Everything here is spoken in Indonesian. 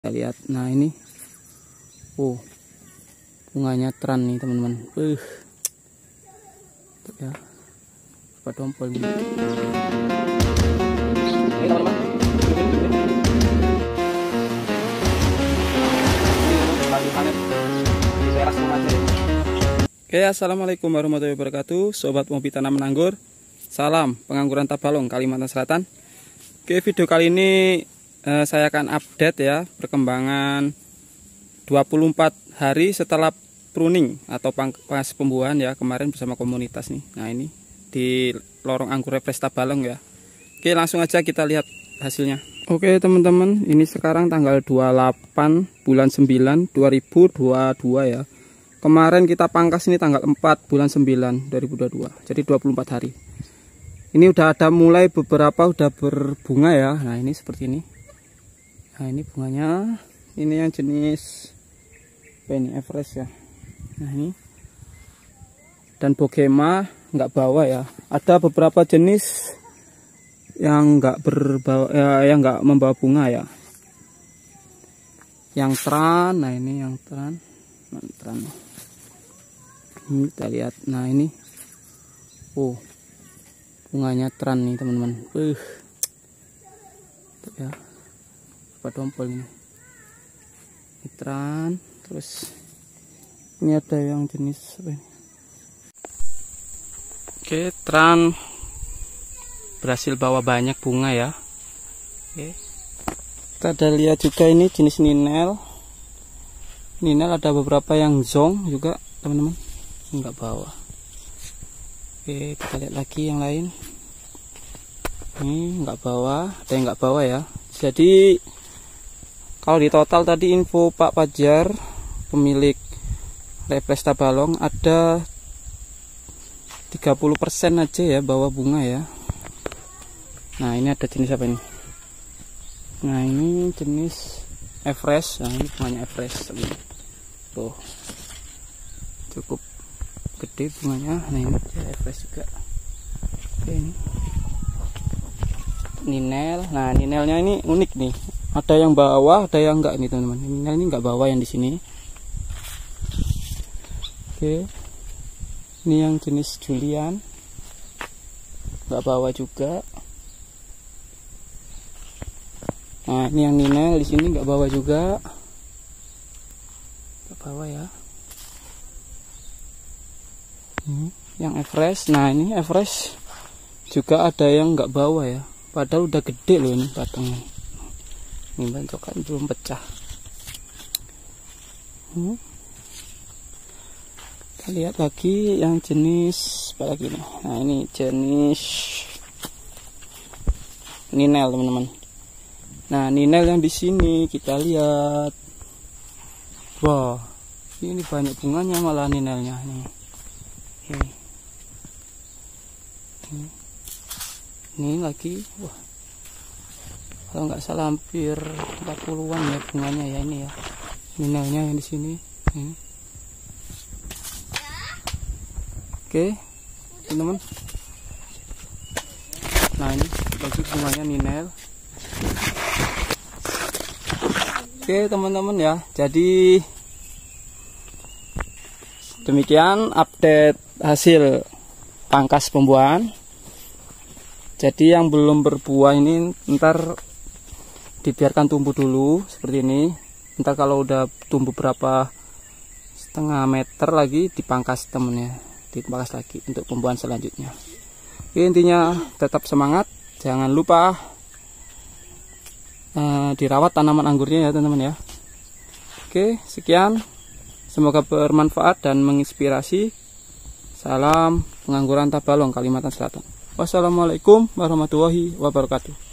Kita lihat, nah ini, bunganya teran nih teman-teman. Ya, pada dompol nih. Oke teman-teman. Oke, assalamualaikum warahmatullahi wabarakatuh, sobat hobi tanaman anggur. Salam pengangguran Tabalong, Kalimantan Selatan. Oke, video kali ini saya akan update ya perkembangan 24 hari setelah pruning atau pangkas pembuahan ya, kemarin bersama komunitas nih. Nah, ini di lorong anggur Refresh Tabalong ya. Oke, langsung aja kita lihat hasilnya. Oke teman-teman, ini sekarang tanggal 28 bulan 9 2022 ya. Kemarin kita pangkas ini tanggal 4 bulan 9 2022. Jadi 24 hari. Ini udah ada mulai beberapa udah berbunga ya. Nah, ini seperti ini. Nah, ini bunganya, ini yang jenis apa ini, Everest ya. Nah, ini dan Bogema nggak bawa ya. Ada beberapa jenis yang nggak berbawa yang nggak membawa bunga ya. Yang teran, nah ini yang teran, ini kita lihat. Nah, ini bunganya teran nih teman-teman. Ya, pada dompol ini. Ini teran, terus ini ada yang jenis apa ini? Oke, teran berhasil bawa banyak bunga ya. Oke, kita ada lihat juga ini jenis ninel. Ninel ada beberapa yang zong juga teman-teman, nggak bawa. Oke, kita lihat lagi yang lain. Ini nggak bawa, ada yang nggak bawa ya. Jadi kalau di total tadi info Pak Pajar, pemilik Refresh Tabalong, ada 30% aja ya bawa bunga ya. Nah, ini ada jenis apa ini? Nah, ini jenis Everest. Nah, ini bunganya Everest. Tuh, cukup gede bunganya. Nah, ini Everest juga. Oke, ini ninel. Nah, ninelnya ini unik nih. Ada yang bawah, ada yang enggak nih teman-teman. Ninel ini enggak bawah yang di sini. Oke, ini yang jenis Julian, enggak bawah juga. Nah, ini yang ninel di sini enggak bawah juga. Enggak bawah ya. Yang Everest, nah ini Everest juga ada yang enggak bawah ya. Padahal udah gede loh ini batangnya. Ini bancokan belum pecah. Kita lihat lagi yang jenis apa lagi nih. Nah, ini jenis ninel teman-teman. Nah, ninel yang di sini kita lihat. Wah, ini banyak bunganya malah ninelnya nih. Ini lagi, wah, kalau nggak salah hampir 40-an ya bunganya ya ini ya. Ninelnya yang di sini. Oke, teman-teman. Nah, ini lagi bunganya ninel. Oke, teman-teman ya. Jadi demikian update hasil pangkas pembuahan. Jadi yang belum berbuah ini ntar dibiarkan tumbuh dulu seperti ini. Ntar kalau udah tumbuh berapa setengah meter lagi dipangkas temennya, dipangkas lagi untuk pembuahan selanjutnya. Oke, intinya tetap semangat, jangan lupa dirawat tanaman anggurnya ya teman-teman ya. Oke, sekian, semoga bermanfaat dan menginspirasi. Salam pengangguran Tabalong, Kalimantan Selatan. Wassalamualaikum warahmatullahi wabarakatuh.